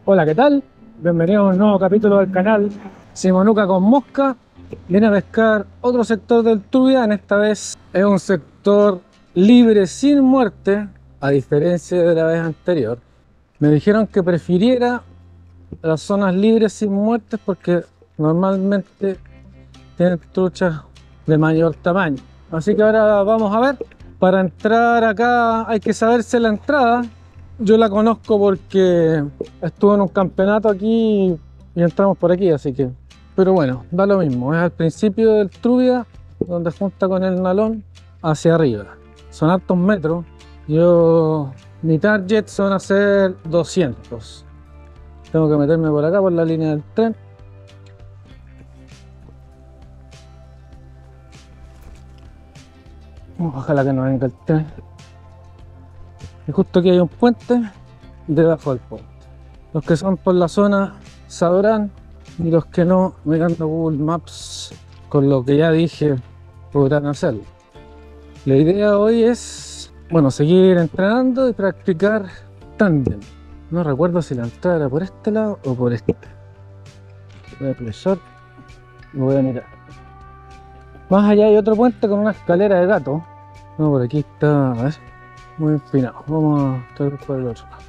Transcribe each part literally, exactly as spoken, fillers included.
Hola, ¿qué tal? Bienvenidos a un nuevo capítulo del canal Simonuca con Mosca. Viene a pescar otro sector del Trubia. En esta vez es un sector libre sin muerte, a diferencia de la vez anterior. Me dijeron que prefiriera las zonas libres sin muertes porque normalmente tienen truchas de mayor tamaño. Así que ahora vamos a ver. Para entrar acá hay que saberse la entrada. Yo la conozco porque estuve en un campeonato aquí y entramos por aquí, así que... Pero bueno, da lo mismo. Es al principio del Trubia, donde junta con el Nalón hacia arriba. Son hartos metros. Yo... Mi target son a ser doscientos. Tengo que meterme por acá, por la línea del tren. Ojalá que no venga el tren. Y justo aquí hay un puente debajo del puente. Los que son por la zona sabrán, y los que no, mirando Google Maps con lo que ya dije podrán hacerlo. La idea hoy es, bueno, seguir entrenando y practicar tándem. No recuerdo si la entrada era por este lado o por este. Voy a cruzar y voy a mirar. Más allá hay otro puente con una escalera de gato. No, por aquí está, a ver, muy empinado. Vamos a estar por el otro lado.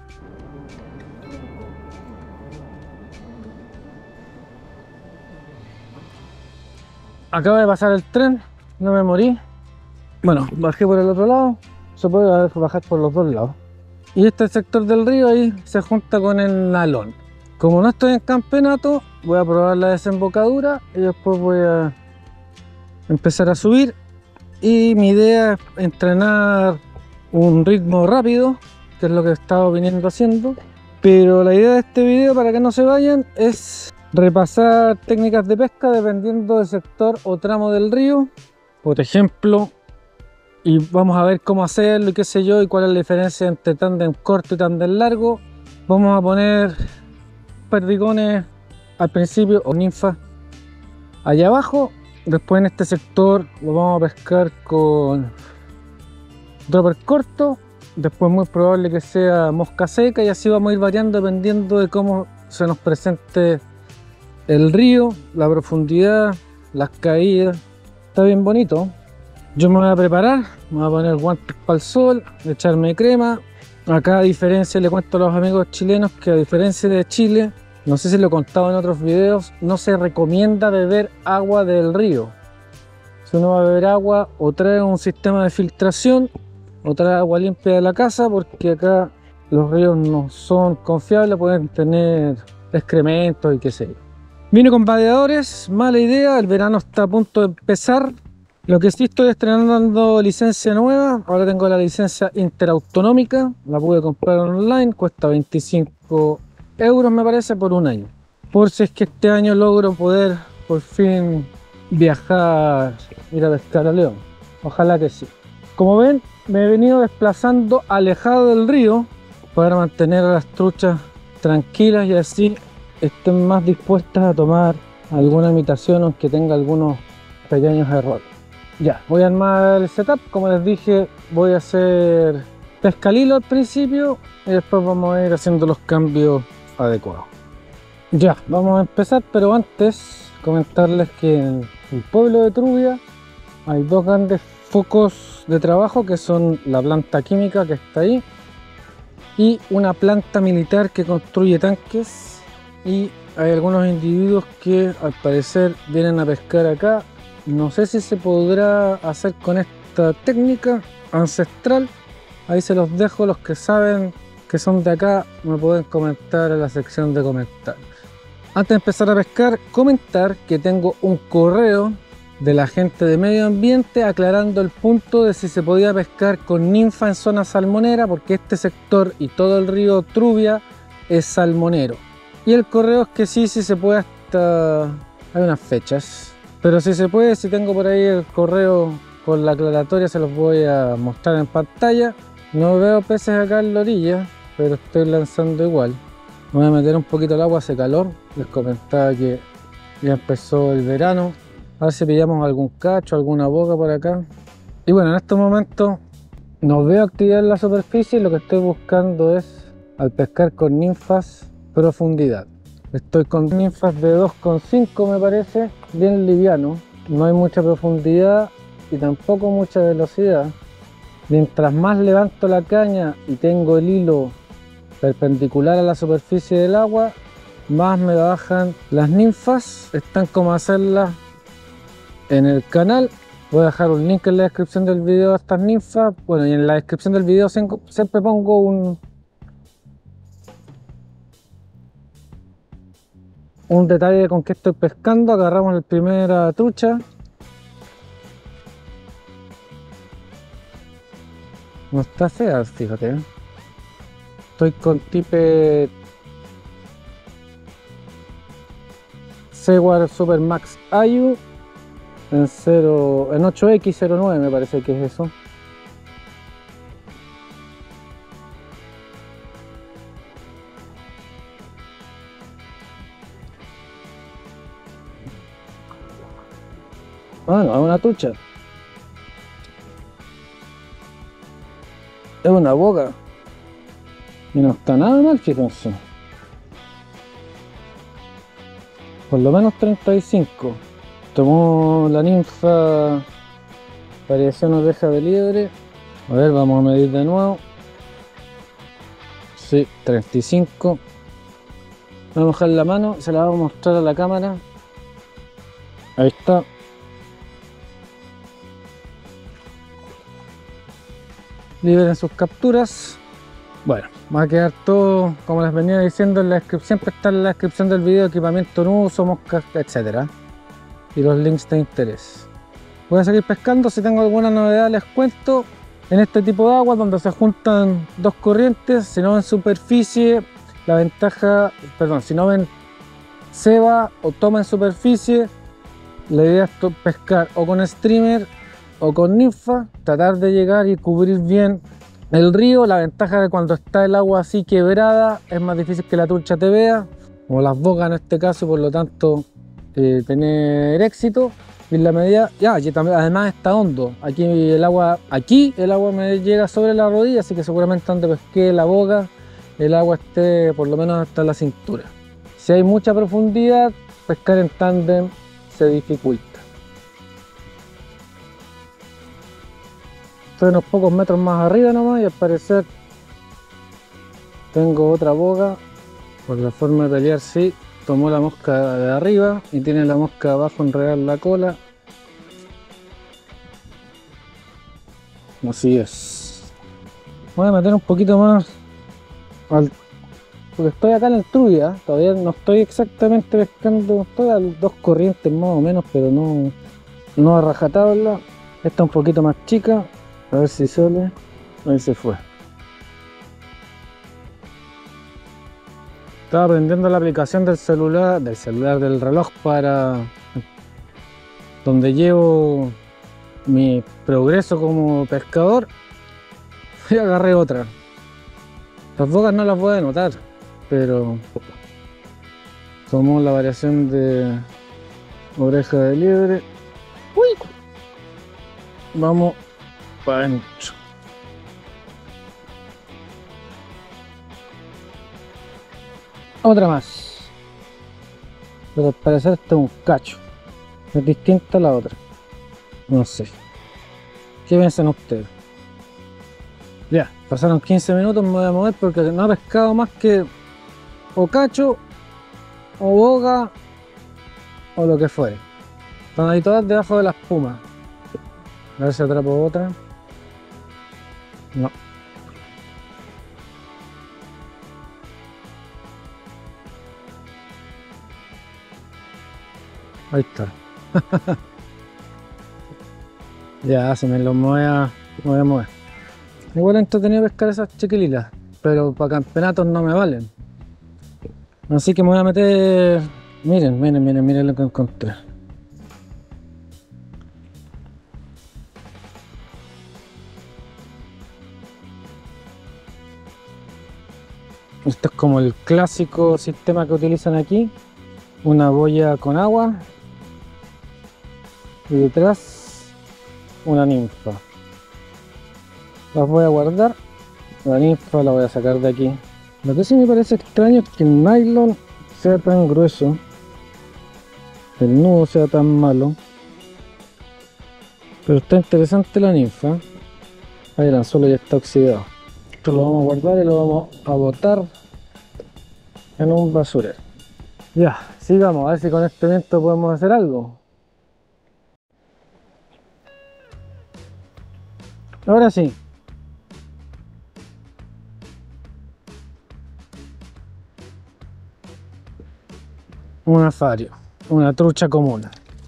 Acaba de pasar el tren, no me morí. Bueno, bajé por el otro lado. Se puede bajar por los dos lados. Y este sector del río ahí se junta con el Nalón. Como no estoy en campeonato, voy a probar la desembocadura y después voy a empezar a subir. Y mi idea es entrenar un ritmo rápido, que es lo que he estado viniendo haciendo. Pero la idea de este video, para que no se vayan, es repasar técnicas de pesca dependiendo del sector o tramo del río, por ejemplo, y vamos a ver cómo hacerlo y qué sé yo, y cuál es la diferencia entre tándem corto y tándem largo. Vamos a poner perdigones al principio o ninfas allá abajo. Después en este sector lo vamos a pescar con dropper corto. Después muy probable que sea mosca seca, y así vamos a ir variando dependiendo de cómo se nos presente el río, la profundidad, las caídas. Está bien bonito. Yo me voy a preparar, me voy a poner guantes para el sol, echarme crema. Acá, a diferencia, le cuento a los amigos chilenos que a diferencia de Chile, no sé si lo he contado en otros videos, no se recomienda beber agua del río. Si uno va a beber agua, o trae un sistema de filtración o trae agua limpia de la casa, porque acá los ríos no son confiables, pueden tener excrementos y qué sé yo. Vine con vadeadores, mala idea, el verano está a punto de empezar. Lo que sí, estoy estrenando licencia nueva. Ahora tengo la licencia interautonómica, la pude comprar online, cuesta veinticinco euros me parece por un año. Por si es que este año logro poder por fin viajar, ir a pescar a León. Ojalá que sí. Como ven, me he venido desplazando alejado del río para mantener a las truchas tranquilas y así estén más dispuestas a tomar alguna imitación, aunque tenga algunos pequeños errores. Ya, voy a armar el setup. Como les dije, voy a hacer pesca al hilo al principio y después vamos a ir haciendo los cambios adecuados. Ya, vamos a empezar, pero antes comentarles que en el pueblo de Trubia hay dos grandes focos de trabajo, que son la planta química que está ahí y una planta militar que construye tanques. Y hay algunos individuos que al parecer vienen a pescar acá. No sé si se podrá hacer con esta técnica ancestral. Ahí se los dejo. Los que saben que son de acá me pueden comentar en la sección de comentarios. Antes de empezar a pescar, comentar que tengo un correo de la gente de medio ambiente aclarando el punto de si se podía pescar con ninfa en zona salmonera, porque este sector y todo el río Trubia es salmonero. Y el correo es que sí, sí se puede, hasta... hay unas fechas. Pero si se puede, si tengo por ahí el correo con la aclaratoria, se los voy a mostrar en pantalla. No veo peces acá en la orilla, pero estoy lanzando igual. Me voy a meter un poquito al agua, hace calor. Les comentaba que ya empezó el verano. A ver si pillamos algún cacho, alguna boca por acá. Y bueno, en estos momentos no veo actividad en la superficie y lo que estoy buscando es, al pescar con ninfas, profundidad. Estoy con ninfas de dos coma cinco, me parece, bien liviano. No hay mucha profundidad y tampoco mucha velocidad. Mientras más levanto la caña y tengo el hilo perpendicular a la superficie del agua, más me bajan las ninfas. Están como hacerlas en el canal. Voy a dejar un link en la descripción del video a estas ninfas. Bueno, y en la descripción del video siempre pongo un un detalle de con qué estoy pescando. Agarramos la primera trucha. No está fea, fíjate. Estoy con Tippet Seaward Super Max Ayu en, cero, en ocho equis cero nueve, me parece que es eso. Ah, no, es una trucha. Es una boga. Y no está nada mal, fíjense. Por lo menos treinta y cinco. Tomó la ninfa variación oreja de liebre. A ver, vamos a medir de nuevo. Sí, treinta y cinco. Voy a mojar la mano, se la voy a mostrar a la cámara. Ahí está. Liberen sus capturas. Bueno, va a quedar todo como les venía diciendo en la descripción. Siempre está en la descripción del video equipamiento en uso, moscas, etcétera. Y los links de interés. Voy a seguir pescando. Si tengo alguna novedad les cuento. En este tipo de agua donde se juntan dos corrientes, si no ven superficie, la ventaja, perdón, si no ven ceba o toma en superficie, la idea es pescar o con streamer o con ninfa, tratar de llegar y cubrir bien el río. La ventaja de cuando está el agua así quebrada es más difícil que la trucha te vea, como las bogas en este caso, por lo tanto eh, tener éxito. Y en la medida, ya, y también, además está hondo, aquí el agua, aquí el agua me llega sobre la rodilla, así que seguramente donde pesqué la boga, el agua esté por lo menos hasta la cintura. Si hay mucha profundidad, pescar en tándem se dificulta. Estoy unos pocos metros más arriba nomás y al parecer tengo otra boga. Por la forma de pelear, sí, tomó la mosca de arriba y tiene la mosca abajo enredada en la cola. Así es. Voy a meter un poquito más al, porque estoy acá en el Truya, todavía no estoy exactamente pescando, estoy a dos corrientes más o menos, pero no, no a rajatabla. Esta un poquito más chica. A ver si sale. Ahí se fue. Estaba aprendiendo la aplicación del celular, del celular del reloj para donde llevo mi progreso como pescador. Y agarré otra. Las bogas no las voy a anotar, pero tomó la variación de oreja de liebre. Uy. Vamos para adentro. Otra más, pero al parecer este es un cacho, es distinta a la otra, no sé, ¿qué piensan ustedes? Ya, pasaron quince minutos, me voy a mover porque no he pescado más que o cacho, o boga, o lo que fuere. Están ahí todas debajo de la espuma. A ver si atrapo otra. No. Ahí está. Ya, se me lo voy a, me voy a mover. Igual entretenido pescar esas chiquililas, pero para campeonatos no me valen. Así que me voy a meter... Miren, miren, miren, miren lo que encontré. Esto es como el clásico sistema que utilizan aquí. Una boya con agua y detrás una ninfa. Las voy a guardar. La ninfa la voy a sacar de aquí Lo que sí me parece extraño es que el nylon sea tan grueso, que el nudo sea tan malo. Pero está interesante la ninfa. Ahí el anzuelo ya está oxidado. Esto lo vamos a guardar y lo vamos a botar en un basurero. Ya, sigamos, a ver si con este viento podemos hacer algo. Ahora sí. Un afario, una trucha común.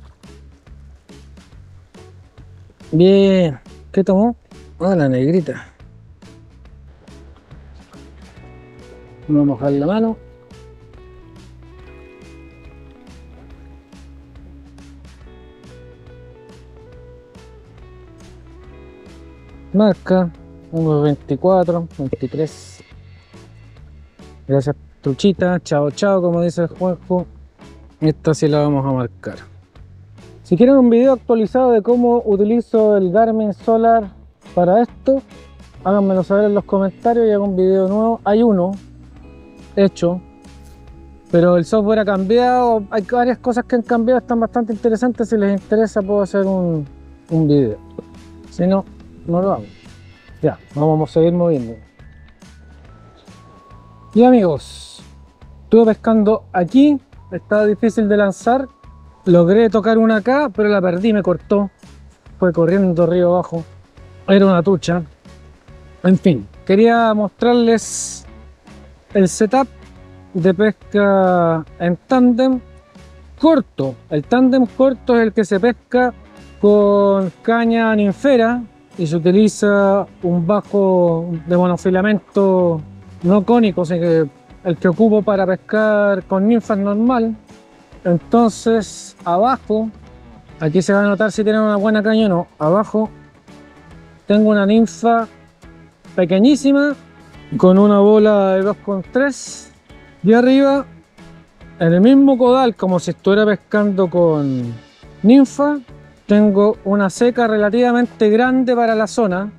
Bien, ¿qué tomó? Ah, la negrita. Vamos a mojar la mano. Marca uno veinticuatro, veintitrés. Gracias, truchita. Chao, chao, como dice el Juanjo. Esta sí la vamos a marcar. Si quieren un video actualizado de cómo utilizo el Garmin Solar para esto, háganmelo saber en los comentarios y hago un video nuevo. Hay uno hecho, pero el software ha cambiado. Hay varias cosas que han cambiado, están bastante interesantes. Si les interesa puedo hacer un, un video. Si no, no lo hago. Ya, vamos a seguir moviendo. Y amigos, estuve pescando aquí. Estaba difícil de lanzar. Logré tocar una acá, pero la perdí, me cortó. Fue corriendo río abajo. Era una trucha. En fin, quería mostrarles el setup de pesca en tándem corto. El tándem corto es el que se pesca con caña ninfera y se utiliza un bajo de monofilamento no cónico, sino que el que ocupo para pescar con ninfas normal. Entonces abajo, aquí se va a notar si tienen una buena caña o no. Abajo tengo una ninfa pequeñísima con una bola de dos coma tres y arriba, en el mismo codal, como si estuviera pescando con ninfa, tengo una seca relativamente grande para la zona,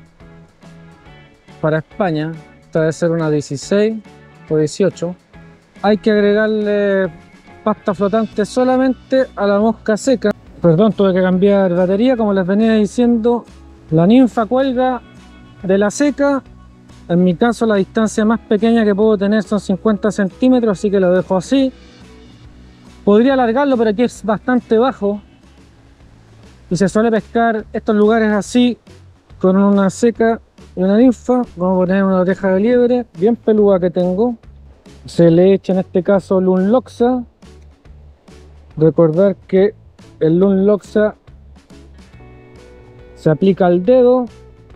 para España. Esta debe ser una dieciséis o dieciocho. Hay que agregarle pasta flotante solamente a la mosca seca. Perdón, tuve que cambiar batería. Como les venía diciendo, la ninfa cuelga de la seca. En mi caso la distancia más pequeña que puedo tener son cincuenta centímetros, así que lo dejo así. Podría alargarlo, pero aquí es bastante bajo y se suele pescar estos lugares así, con una seca y una ninfa. Vamos a poner una oreja de liebre bien peluda que tengo. Se le echa en este caso Lun Loxa. Recordar que el Lun Loxa se aplica al dedo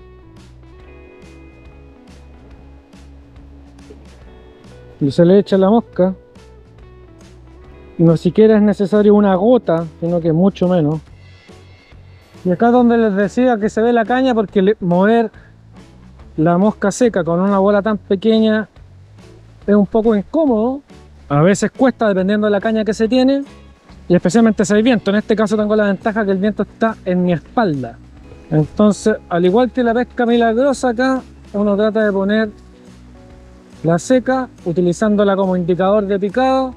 y se le echa a la mosca. No siquiera es necesario una gota, sino que mucho menos. Y acá es donde les decía que se ve la caña, porque mover la mosca seca con una bola tan pequeña es un poco incómodo. A veces cuesta dependiendo de la caña que se tiene, y especialmente si hay viento. En este caso tengo la ventaja que el viento está en mi espalda. Entonces, al igual que la pesca milagrosa, acá uno trata de poner la seca utilizándola como indicador de picado.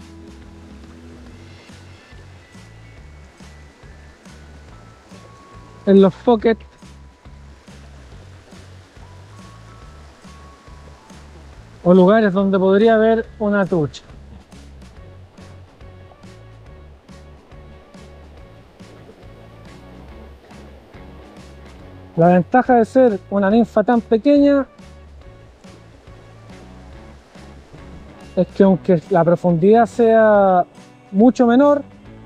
En los pockets o lugares donde podría haber una trucha. La ventaja de ser una ninfa tan pequeña es que aunque la profundidad sea mucho menor,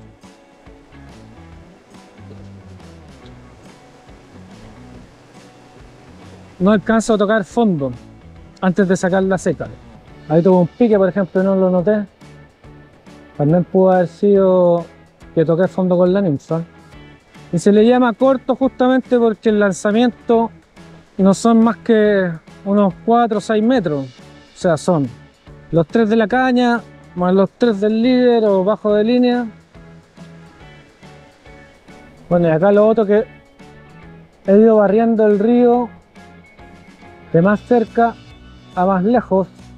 no alcanzo a tocar fondo antes de sacar la seca. Ahí tuve un pique, por ejemplo, y no lo noté. También pudo haber sido que toqué fondo con la ninfa. Y se le llama corto justamente porque el lanzamiento no son más que unos cuatro o seis metros. O sea, son los tres de la caña más los tres del líder o bajo de línea. Bueno, y acá lo otro que he ido barriendo el río de más cerca a más lejos,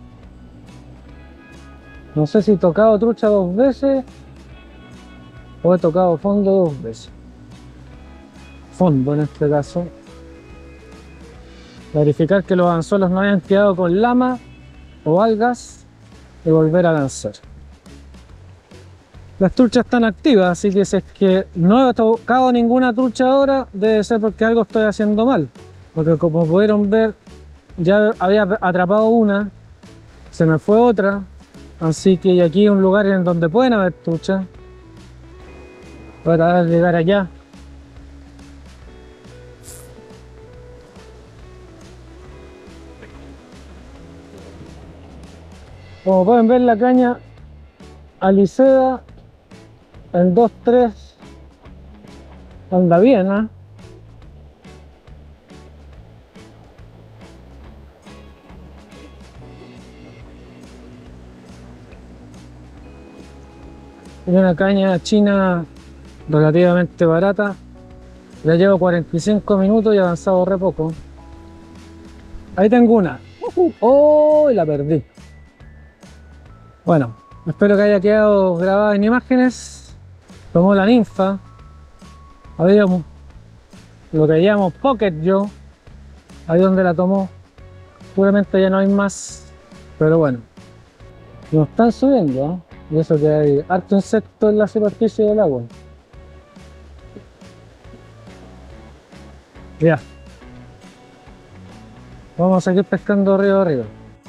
No sé si he tocado trucha dos veces o he tocado fondo dos veces. Fondo en este caso. Verificar que los anzuelos no hayan quedado con lama o algas y volver a lanzar. Las truchas están activas, así que si es que no he tocado ninguna trucha ahora, debe ser porque algo estoy haciendo mal. Porque como pudieron ver, ya había atrapado una, se me fue otra, así que aquí hay un lugar en donde pueden haber truchas. Voy a tratar de llegar allá. Como pueden ver, la caña aliseda en dos tres anda bien, ¿eh? Es una caña china relativamente barata. Ya llevo cuarenta y cinco minutos y he avanzado re poco. Ahí tengo una. ¡Oh! Y la perdí. Bueno, espero que haya quedado grabada en imágenes. Tomó la ninfa. Había lo que llamamos pocket yo. Ahí donde la tomó. Seguramente ya no hay más. Pero bueno. Nos están subiendo, ¿eh? Y eso que hay harto insecto en la superficie del agua. Ya. Vamos a seguir pescando río arriba.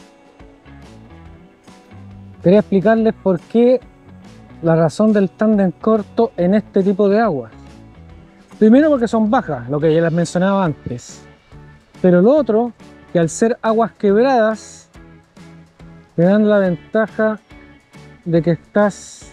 Quería explicarles por qué la razón del tándem corto en este tipo de aguas. Primero porque son bajas, lo que ya les mencionaba antes. Pero lo otro, que al ser aguas quebradas, te dan la ventaja de que estás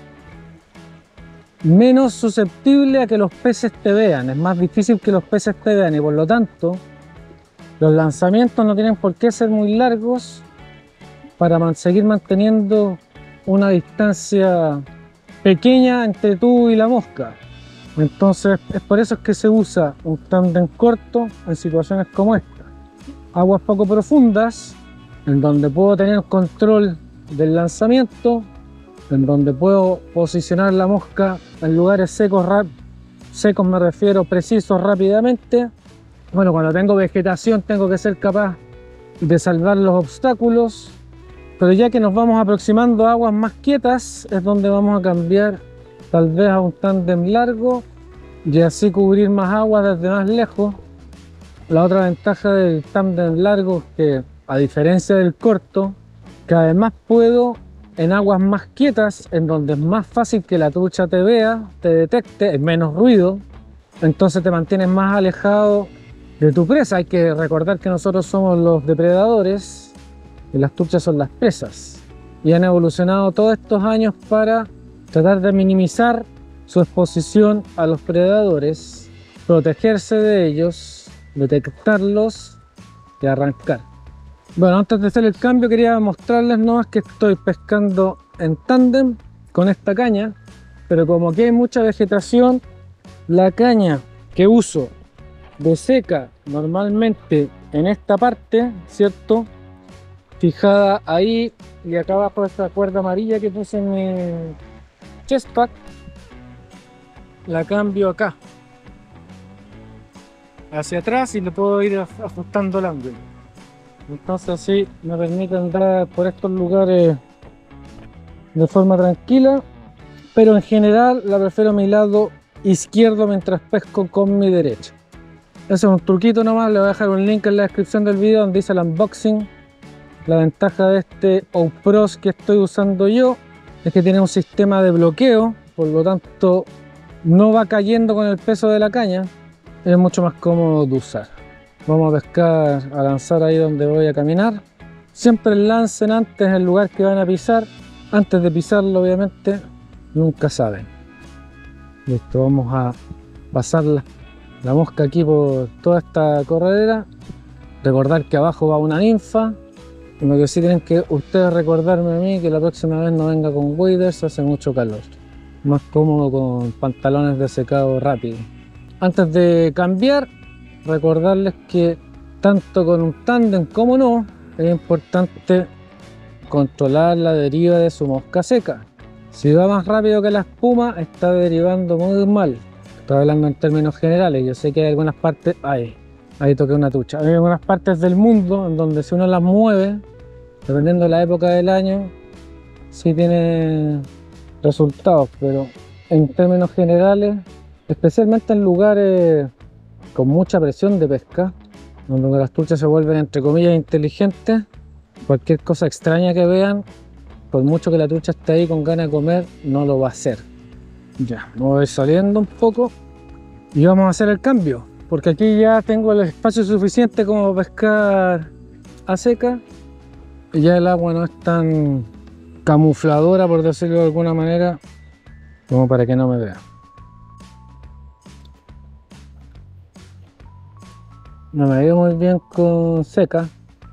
menos susceptible a que los peces te vean. Es más difícil que los peces te vean y por lo tanto los lanzamientos no tienen por qué ser muy largos para seguir manteniendo una distancia pequeña entre tú y la mosca. Entonces es por eso que se usa un tándem corto en situaciones como esta. Aguas poco profundas, en donde puedo tener control del lanzamiento, en donde puedo posicionar la mosca en lugares secos, secos me refiero precisos rápidamente. Bueno, cuando tengo vegetación tengo que ser capaz de salvar los obstáculos, pero ya que nos vamos aproximando a aguas más quietas es donde vamos a cambiar tal vez a un tándem largo y así cubrir más agua desde más lejos. La otra ventaja del tándem largo es que, a diferencia del corto, que además puedo en aguas más quietas, en donde es más fácil que la trucha te vea, te detecte, es menos ruido, entonces te mantienes más alejado de tu presa. Hay que recordar que nosotros somos los depredadores y las truchas son las presas, y han evolucionado todos estos años para tratar de minimizar su exposición a los predadores, protegerse de ellos, detectarlos y arrancar. Bueno, antes de hacer el cambio quería mostrarles nomás que estoy pescando en tándem con esta caña, pero como aquí hay mucha vegetación, la caña que uso de seca normalmente en esta parte, ¿cierto? Fijada ahí y acá abajo esta cuerda amarilla que puse en mi chest pack, la cambio acá hacia atrás y le puedo ir ajustando el ángulo. Entonces así me permite andar por estos lugares de forma tranquila, pero en general la prefiero a mi lado izquierdo mientras pesco con mi derecha. Ese es un truquito nomás, le voy a dejar un link en la descripción del video donde dice el unboxing. La ventaja de este OutPros que estoy usando yo es que tiene un sistema de bloqueo, por lo tanto no va cayendo con el peso de la caña, es mucho más cómodo de usar. Vamos a pescar, a lanzar ahí donde voy a caminar. Siempre lancen antes el lugar que van a pisar, antes de pisarlo obviamente, nunca saben. Listo, vamos a pasar la, la mosca aquí por toda esta corredera. Recordar que abajo va una ninfa. Lo que sí tienen que ustedes recordarme a mí que la próxima vez no venga con waders, hace mucho calor. Más cómodo con pantalones de secado rápido. Antes de cambiar, recordarles que tanto con un tándem como no, es importante controlar la deriva de su mosca seca. Si va más rápido que la espuma, está derivando muy mal. Estoy hablando en términos generales. Yo sé que hay algunas partes... Ay, ahí toqué una trucha. Hay algunas partes del mundo en donde si uno las mueve, dependiendo de la época del año, sí tiene resultados, pero en términos generales, especialmente en lugares con mucha presión de pesca, donde las truchas se vuelven entre comillas inteligentes, cualquier cosa extraña que vean, por mucho que la trucha esté ahí con ganas de comer, no lo va a hacer. Ya, me voy saliendo un poco y vamos a hacer el cambio, porque aquí ya tengo el espacio suficiente como para pescar a seca y ya el agua no es tan camufladora, por decirlo de alguna manera, como para que no me vea. No me veo muy bien con seca.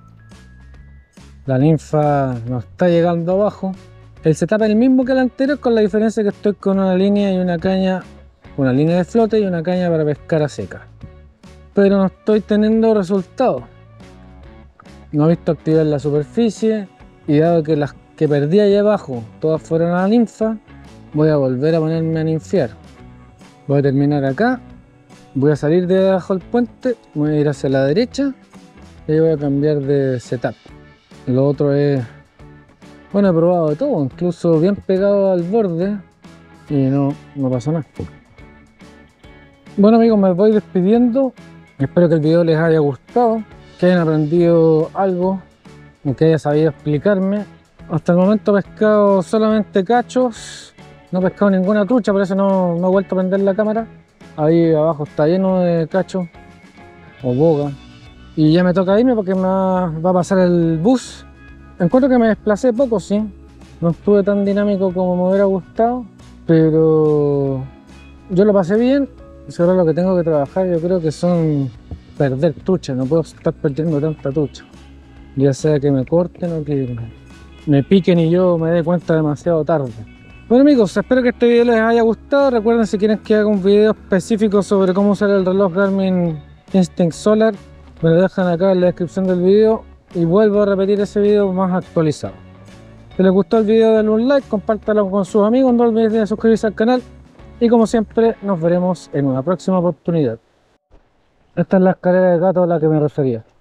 La ninfa no está llegando abajo. El setup es el mismo que el anterior, con la diferencia que estoy con una línea y una caña, una línea de flote y una caña para pescar a seca. Pero no estoy teniendo resultados. No he visto actividad en la superficie y dado que las que perdí ahí abajo todas fueron a la ninfa, voy a volver a ponerme a ninfiar. Voy a terminar acá. Voy a salir de debajo del puente, voy a ir hacia la derecha y ahí voy a cambiar de setup. Lo otro es, bueno, he probado de todo, incluso bien pegado al borde y no, no pasó nada. Bueno amigos, me voy despidiendo. Espero que el video les haya gustado, que hayan aprendido algo, que haya sabido explicarme. Hasta el momento he pescado solamente cachos, no he pescado ninguna trucha, por eso no, no he vuelto a prender la cámara. Ahí abajo está lleno de cachos o boga y ya me toca irme porque me va, va a pasar el bus. Encuentro que me desplacé poco, sí, no estuve tan dinámico como me hubiera gustado, pero yo lo pasé bien. Y ahora lo que tengo que trabajar yo creo que son perder trucha. No puedo estar perdiendo tanta trucha, ya sea que me corten o que me piquen y yo me dé cuenta demasiado tarde. Bueno amigos, espero que este video les haya gustado. Recuerden, si quieren que haga un video específico sobre cómo usar el reloj Garmin Instinct Solar, me lo dejan acá en la descripción del video y vuelvo a repetir ese video más actualizado. Si les gustó el video, denle un like, compártalo con sus amigos, no olviden suscribirse al canal y como siempre nos veremos en una próxima oportunidad. Esta es la escalera de gato a la que me refería.